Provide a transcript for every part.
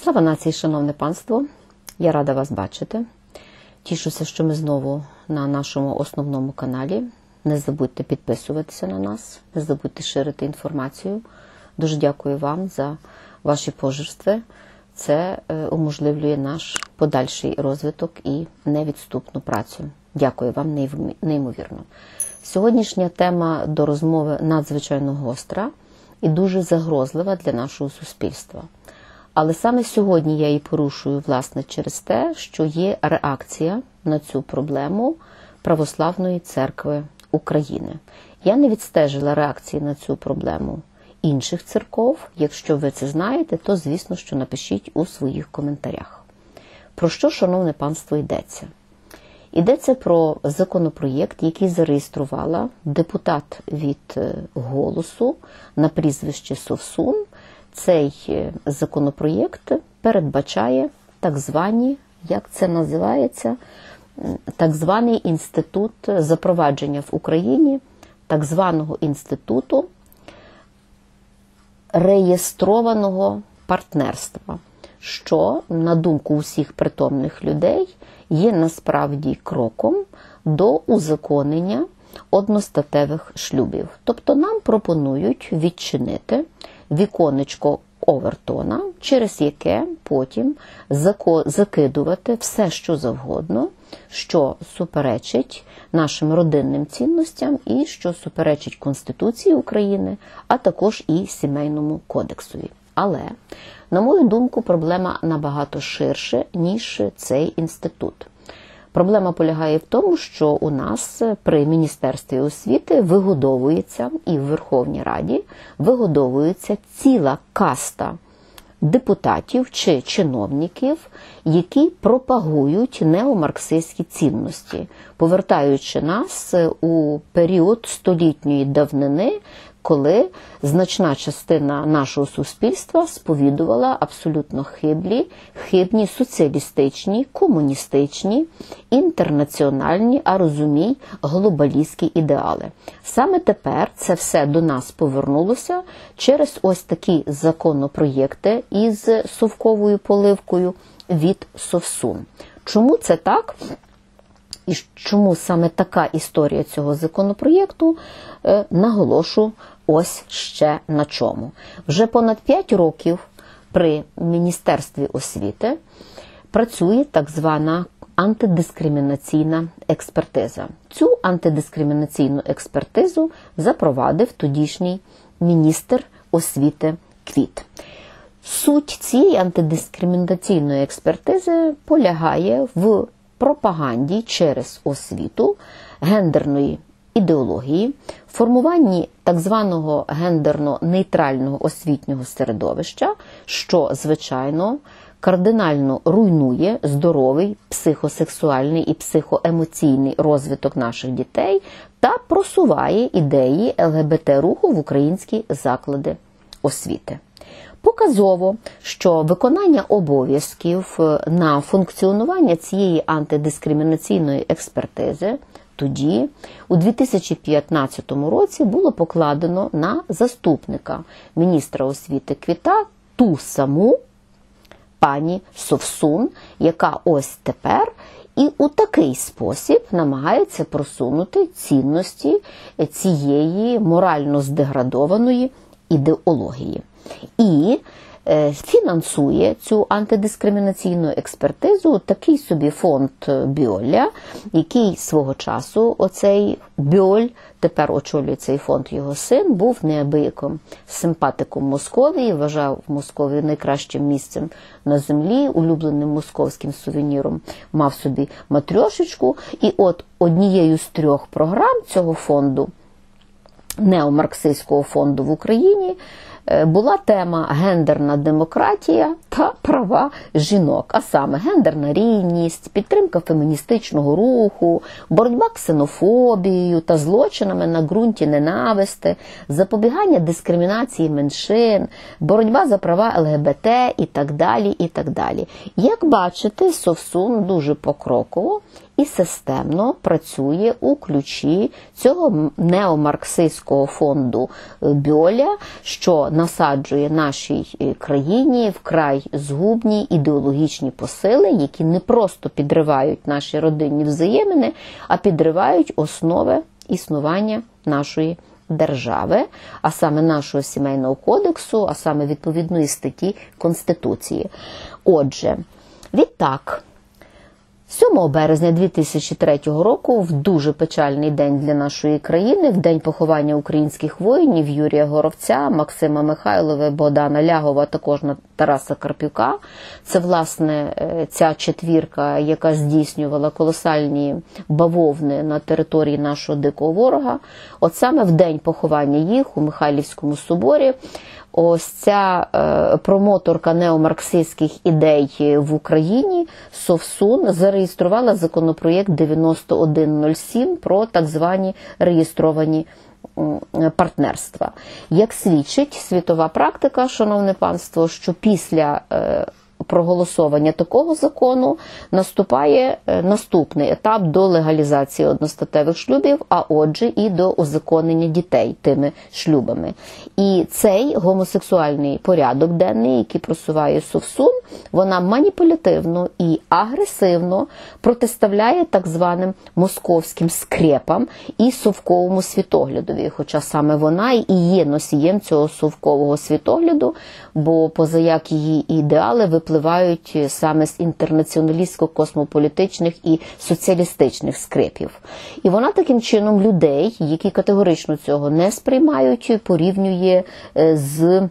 Слава нації, шановне панство! Я рада вас бачити. Тішуся, що ми знову на нашому основному каналі. Не забудьте підписуватися на нас, не забудьте ширити інформацію. Дуже дякую вам за ваші пожертви. Це уможливлює наш подальший розвиток і невідступну працю. Дякую вам неймовірно. Сьогоднішня тема до розмови надзвичайно гостра і дуже загрозлива для нашого суспільства. Але саме сьогодні я її порушую, власне, через те, що є реакція на цю проблему Православної Церкви України. Я не відстежила реакції на цю проблему інших церков. Якщо ви це знаєте, то, звісно, що напишіть у своїх коментарях. Про що, шановне панство, йдеться? Йдеться про законопроєкт, який зареєструвала депутат від «Голосу» на прізвище Совсун. Цей законопроєкт передбачає так звані, як це називається, так званий інститут запровадження в Україні, так званого інституту реєстрованого партнерства, що, на думку усіх притомних людей, є насправді кроком до узаконення одностатевих шлюбів. Тобто нам пропонують відчинити віконечко Овертона, через яке потім закидувати все, що завгодно, що суперечить нашим родинним цінностям і що суперечить Конституції України, а також і Сімейному кодексові. Але, на мою думку, проблема набагато ширше, ніж цей інститут. Проблема полягає в тому, що у нас при Міністерстві освіти вигодовується, і в Верховній Раді вигодовується ціла каста депутатів чи чиновників, які пропагують неомарксистські цінності, повертаючи нас у період столітньої давнини, коли значна частина нашого суспільства сповідувала абсолютно хибні соціалістичні, комуністичні, інтернаціональні, а розумій, глобалістські ідеали. Саме тепер це все до нас повернулося через ось такі законопроєкти із совковою поливкою від Совсун. Чому це так? І чому саме така історія цього законопроєкту, наголошу ось ще на чому. Вже понад 5 років при Міністерстві освіти працює так звана антидискримінаційна експертиза. Цю антидискримінаційну експертизу запровадив тодішній міністр освіти Квіт. Суть цієї антидискримінаційної експертизи полягає в пропаганді через освіту гендерної ідеології, формуванні так званого гендерно-нейтрального освітнього середовища, що, звичайно, кардинально руйнує здоровий психосексуальний і психоемоційний розвиток наших дітей та просуває ідеї ЛГБТ-руху в українські заклади освіти. Показово, що виконання обов'язків на функціонування цієї антидискримінаційної експертизи тоді, у 2015 році, було покладено на заступника міністра освіти Квіта ту саму пані Совсун, яка ось тепер і у такий спосіб намагається просунути цінності цієї морально здеградованої ідеології. І фінансує цю антидискримінаційну експертизу такий собі фонд Бьоля, який свого часу, оцей Бьоль, тепер очолює цей фонд його син, був неабияким симпатиком Московії, вважав Московію найкращим місцем на землі, улюбленим московським сувеніром, мав собі матрьошечку. І от однією з 3 програм цього фонду, неомарксистського фонду в Україні, була тема «Гендерна демократія та права жінок», а саме гендерна рівність, підтримка феміністичного руху, боротьба ксенофобією та злочинами на ґрунті ненависти, запобігання дискримінації меншин, боротьба за права ЛГБТ і так далі, і так далі. Як бачите, Совсун дуже покроково і системно працює у ключі цього неомарксистського фонду Бьоля, що насаджує нашій країні вкрай згубні ідеологічні посили, які не просто підривають наші родинні взаємини, а підривають основи існування нашої держави, а саме нашого сімейного кодексу, а саме відповідної статті Конституції. Отже, відтак, 7 березня 2003 року, в дуже печальний день для нашої країни, в день поховання українських воїнів Юрія Горовця, Максима Михайлова, Богдана Лягова, також Тараса Карпюка, це, власне, ця четвірка, яка здійснювала колосальні бавовни на території нашого дикого ворога, от саме в день поховання їх у Михайлівському соборі, ось ця промоторка неомарксистських ідей в Україні, Совсун, зареєструвала законопроєкт 9107 про так звані реєстровані партнерства. Як свідчить світова практика, шановне панство, що після проголосування такого закону наступає наступний етап до легалізації одностатевих шлюбів, а отже і до узаконення дітей тими шлюбами. І цей гомосексуальний порядок денний, який просуває Совсун, вона маніпулятивно і агресивно протиставляє так званим московським скрепам і совковому світоглядові, хоча саме вона і є носієм цього совкового світогляду, бо позаяк її ідеали випливають саме з інтернаціоналістсько-космополітичних і соціалістичних скрепів. І вона таким чином людей, які категорично цього не сприймають, порівнює з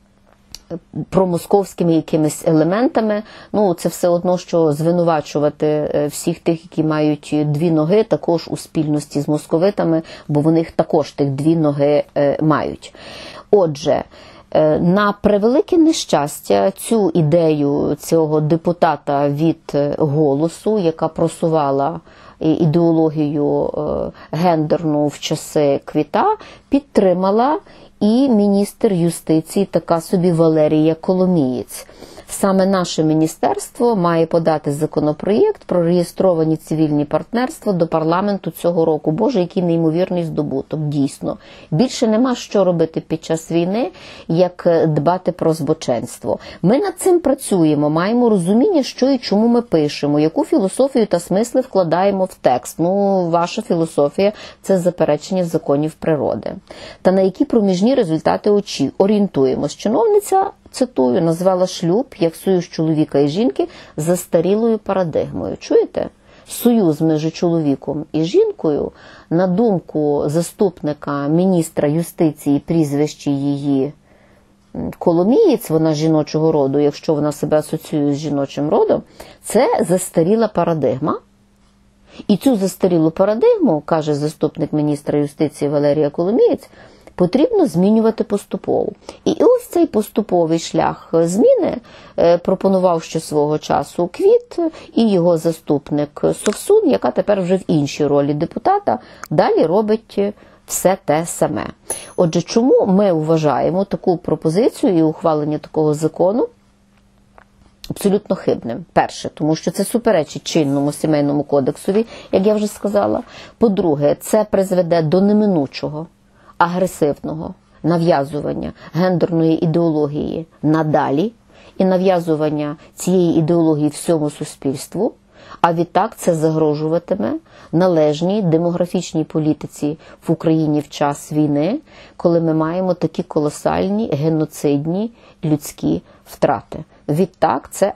промосковськими якимись елементами. Ну, це все одно, що звинувачувати всіх тих, які мають дві ноги, також у спільності з московитами, бо вони також тих дві ноги мають. Отже, на превелике нещастя, цю ідею цього депутата від «Голосу», яка просувала ідеологію гендерну в часи Квіта, підтримала і міністр юстиції, така собі Валерія Коломієць. Саме наше міністерство має подати законопроєкт про реєстровані цивільні партнерства до парламенту цього року. Боже, який неймовірний здобуток, дійсно. Більше нема що робити під час війни, як дбати про збоченство. Ми над цим працюємо, маємо розуміння, що і чому ми пишемо, яку філософію та смисли вкладаємо в текст. Ну, ваша філософія – це заперечення законів природи. Та на які проміжні результати орієнтуємось. Чиновниця, цитую, назвала шлюб як союз чоловіка і жінки застарілою парадигмою. Чуєте? Союз між чоловіком і жінкою, на думку заступника міністра юстиції, прізвище її Коломієць, вона жіночого роду, якщо вона себе асоціює з жіночим родом, це застаріла парадигма. І цю застарілу парадигму, каже заступник міністра юстиції Валерія Коломієць, потрібно змінювати поступово. І ось цей поступовий шлях зміни пропонував ще свого часу Квіт і його заступник Совсун, яка тепер вже в іншій ролі депутата, далі робить все те саме. Отже, чому ми вважаємо таку пропозицію і ухвалення такого закону абсолютно хибним? Перше, тому що це суперечить чинному сімейному кодексові, як я вже сказала. По-друге, це призведе до неминучого агресивного нав'язування гендерної ідеології надалі і нав'язування цієї ідеології всьому суспільству, а відтак це загрожуватиме належній демографічній політиці в Україні в час війни, коли ми маємо такі колосальні геноцидні людські втрати. Відтак ця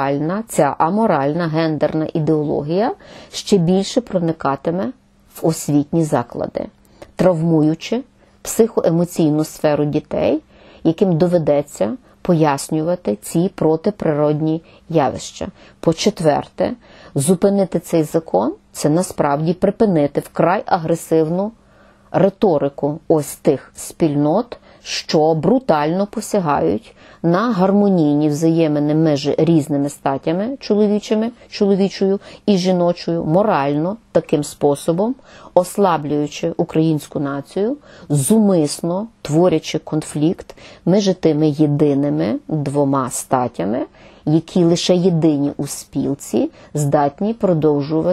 аморальна гендерна ідеологія ще більше проникатиме в освітні заклади, травмуючи психоемоційну сферу дітей, яким доведеться пояснювати ці протиприродні явища. По-четверте, зупинити цей закон – це насправді припинити вкрай агресивну риторику ось тих спільнот, що брутально посягають на гармонійні взаємини між різними статями чоловічою і жіночою, морально, таким способом, ослаблюючи українську націю, зумисно творячи конфлікт між тими єдиними двома статями, які лише єдині у спілці здатні продовжувати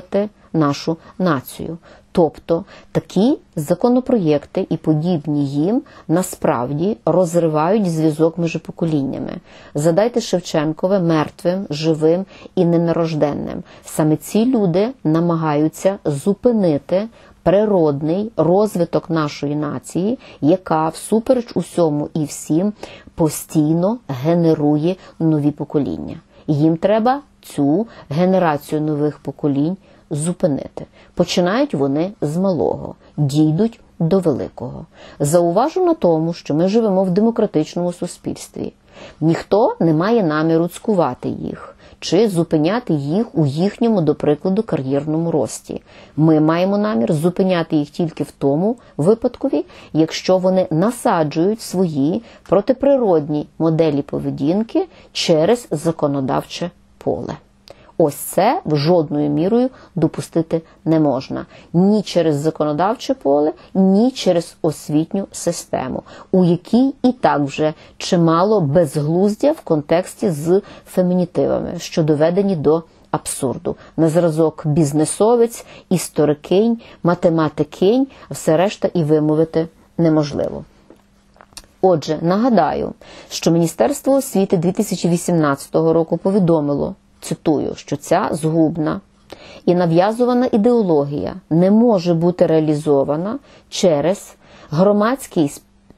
нашу націю. Тобто такі законопроєкти і подібні їм насправді розривають зв'язок між поколіннями. Задайте Шевченкове мертвим, живим і ненарожденним. Саме ці люди намагаються зупинити природний розвиток нашої нації, яка всупереч усьому і всім постійно генерує нові покоління. Їм треба цю генерацію нових поколінь зупинити. Починають вони з малого, дійдуть до великого. Зауважу на тому, що ми живемо в демократичному суспільстві. Ніхто не має наміру цькувати їх чи зупиняти їх у їхньому, до прикладу, кар'єрному рості. Ми маємо намір зупиняти їх тільки в тому випадкові, якщо вони насаджують свої протиприродні моделі поведінки через законодавче поле. Ось це жодною мірою допустити не можна. Ні через законодавче поле, ні через освітню систему, у якій і так вже чимало безглуздя в контексті з фемінітивами, що доведені до абсурду. На зразок бізнесовець, історикинь, математикинь, все решта і вимовити неможливо. Отже, нагадаю, що Міністерство освіти 2018 року повідомило, цитую, що ця згубна і нав'язувана ідеологія не може бути реалізована через громадський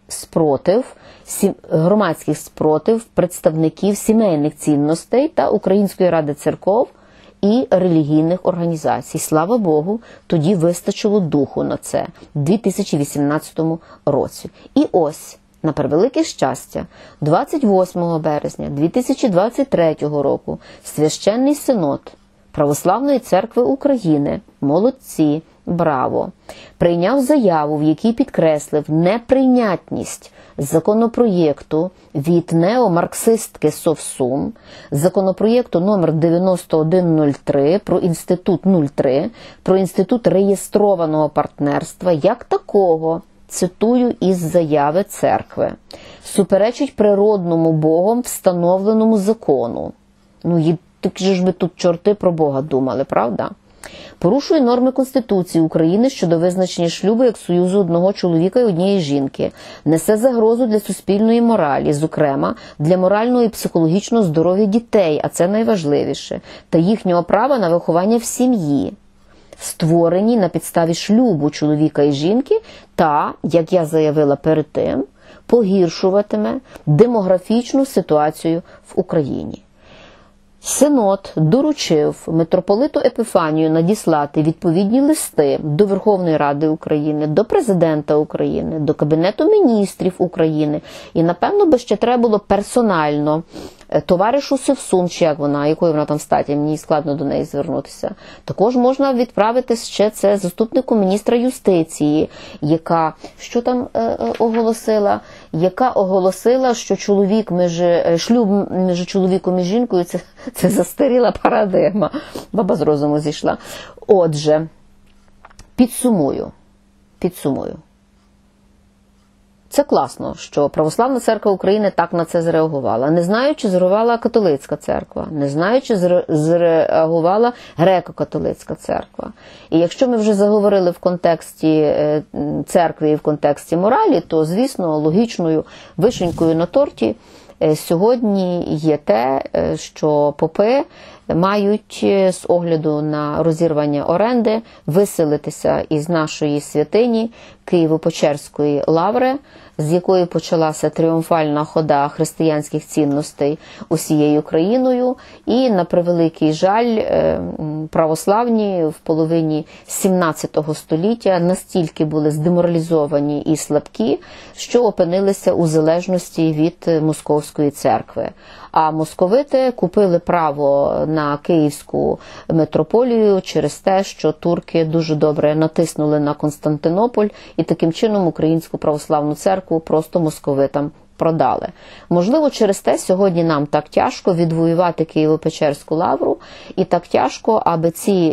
спротив представників сімейних цінностей та Української ради церков і релігійних організацій. Слава Богу, тоді вистачило духу на це в 2018 році. І ось, на превелике щастя, 28 березня 2023 року Священний Синод Православної Церкви України, молодці, браво, прийняв заяву, в якій підкреслив неприйнятність законопроєкту від неомарксистки Совсун, законопроєкту номер 9103 про інститут реєстрованого партнерства як такого, цитую із заяви церкви, суперечить природному Богом встановленому закону. Ну, так же ж би тут чорти про Бога думали, правда? Порушує норми Конституції України щодо визначення шлюбу як союзу одного чоловіка і однієї жінки, несе загрозу для суспільної моралі, зокрема, для морального і психологічного здоров'я дітей, а це найважливіше, та їхнього права на виховання в сім'ї, створені на підставі шлюбу чоловіка і жінки та, як я заявила перед тим, погіршуватиме демографічну ситуацію в Україні. Синод доручив митрополиту Епіфанію надіслати відповідні листи до Верховної Ради України, до Президента України, до Кабінету міністрів України і, напевно, би ще треба було персонально товаришу Совсун, чи якою вона там в статі, мені складно до неї звернутися. Також можна відправити ще це заступнику міністра юстиції, яка, що там оголосила? Яка оголосила, що шлюб між чоловіком і жінкою – це застаріла парадигма. Баба з розуму зійшла. Отже, підсумую. Це класно, що Православна Церква України так на це зреагувала. Не знаю, чи зреагувала католицька церква, не знаю, чи зреагувала греко-католицька церква. І якщо ми вже заговорили в контексті церкви і в контексті моралі, то, звісно, логічною вишенькою на торті сьогодні є те, що попи мають з огляду на розірвання оренди виселитися із нашої святині Києво-Печерської лаври, з якої почалася тріумфальна хода християнських цінностей усією країною. І, на превеликий жаль, православні в половині 17 століття настільки були здеморалізовані і слабкі, що опинилися у залежності від Московської церкви. А московити купили право на Київську митрополію через те, що турки дуже добре натиснули на Константинополь і таким чином Українську православну церкву просто московитам продали. Можливо, через те сьогодні нам так тяжко відвоювати Києво-Печерську лавру, і так тяжко, аби ці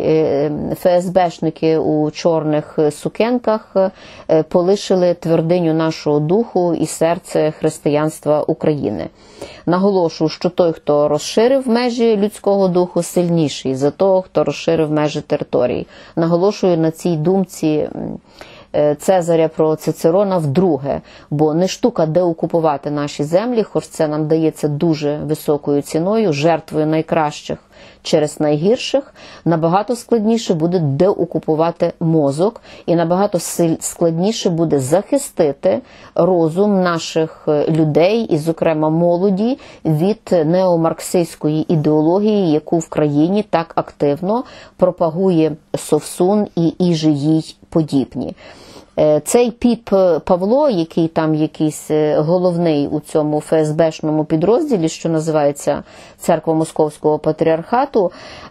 ФСБшники у чорних сукенках полишили твердиню нашого духу і серце християнства України. Наголошую, що той, хто розширив межі людського духу, сильніший за того, хто розширив межі території. Наголошую на цій думці Цезаря про Цицерона вдруге, бо не штука деокупувати наші землі, хоч це нам дається дуже високою ціною, жертвою найкращих через найгірших, набагато складніше буде деокупувати мозок і набагато складніше буде захистити розум наших людей і, зокрема, молоді від неомарксистської ідеології, яку в країні так активно пропагує Совсун і іже їй подібні. Цей піп Павло, який там якийсь головний у цьому ФСБшному підрозділі, що називається Церква Московського Патріархату,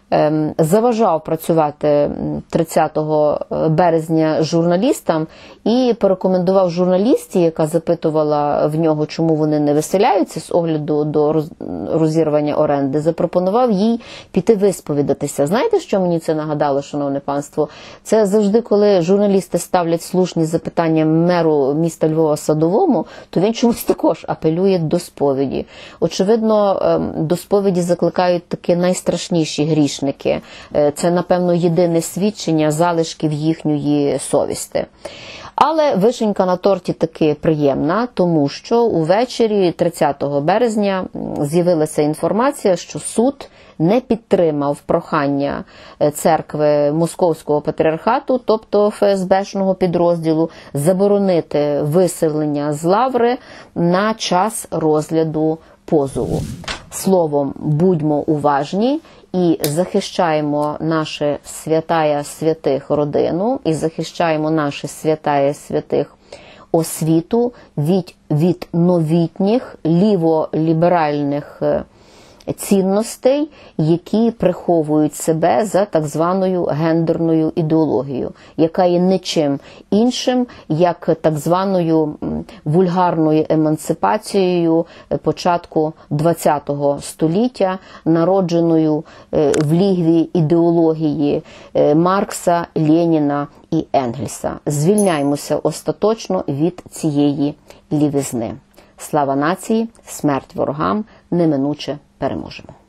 заважав працювати 30 березня журналістам і порекомендував журналісті, яка запитувала в нього, чому вони не виселяються з огляду до розірвання оренди, запропонував їй піти висповідатися. Знаєте, що мені це нагадало, шановне панство? Це завжди, коли журналісти ставлять слушні запитання меру міста Львова Садовому, то він чомусь також апелює до сповіді. Очевидно, до сповіді закликають такі найстрашніші грішники. Це, напевно, єдине свідчення залишків їхньої совісті. Але вишенька на торті таки приємна, тому що увечері 30 березня з'явилася інформація, що суд не підтримав прохання церкви Московського Патріархату, тобто ФСБшного підрозділу, заборонити виселення з лаври на час розгляду позову. Словом, будьмо уважні і захищаємо наше святая святих родину, і захищаємо наше святая святих освіту від новітніх ліволіберальних цінностей, які приховують себе за так званою гендерною ідеологією, яка є нічим іншим, як так званою вульгарною емансипацією початку ХХ століття, народженою в лігві ідеології Маркса, Леніна і Енгельса. Звільняємося остаточно від цієї лівизни. Слава нації, смерть ворогам, неминуче переможемо.